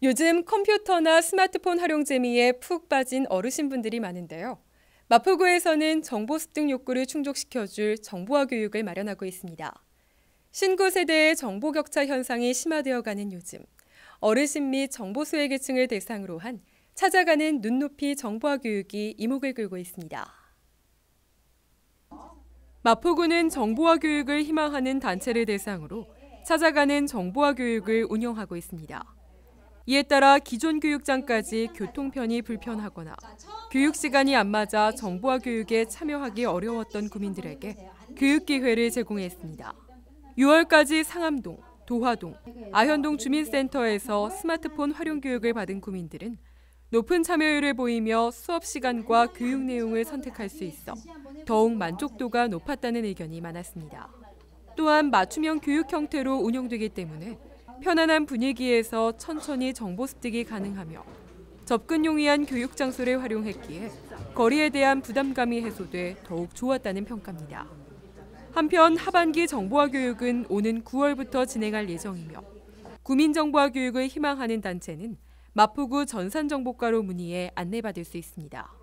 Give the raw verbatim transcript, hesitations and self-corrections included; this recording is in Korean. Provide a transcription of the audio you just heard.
요즘 컴퓨터나 스마트폰 활용 재미에 푹 빠진 어르신분들이 많은데요. 마포구에서는 정보 습득 욕구를 충족시켜줄 정보화 교육을 마련하고 있습니다. 신구 세대의 정보 격차 현상이 심화되어가는 요즘, 어르신 및 정보 소외 계층을 대상으로 한 찾아가는 눈높이 정보화 교육이 이목을 끌고 있습니다. 마포구는 정보화 교육을 희망하는 단체를 대상으로 찾아가는 정보화 교육을 운영하고 있습니다. 이에 따라 기존 교육장까지 교통편이 불편하거나 교육 시간이 안 맞아 정보화 교육에 참여하기 어려웠던 구민들에게 교육 기회를 제공했습니다. 유월까지 상암동, 도화동, 아현동 주민센터에서 스마트폰 활용 교육을 받은 구민들은 높은 참여율을 보이며 수업 시간과 교육 내용을 선택할 수 있어 더욱 만족도가 높았다는 의견이 많았습니다. 또한 맞춤형 교육 형태로 운영되기 때문에 편안한 분위기에서 천천히 정보 습득이 가능하며 접근 용이한 교육 장소를 활용했기에 거리에 대한 부담감이 해소돼 더욱 좋았다는 평가입니다. 한편 하반기 정보화 교육은 오는 구월부터 진행할 예정이며 구민정보화 교육을 희망하는 단체는 마포구 전산정보과로 문의해 안내받을 수 있습니다.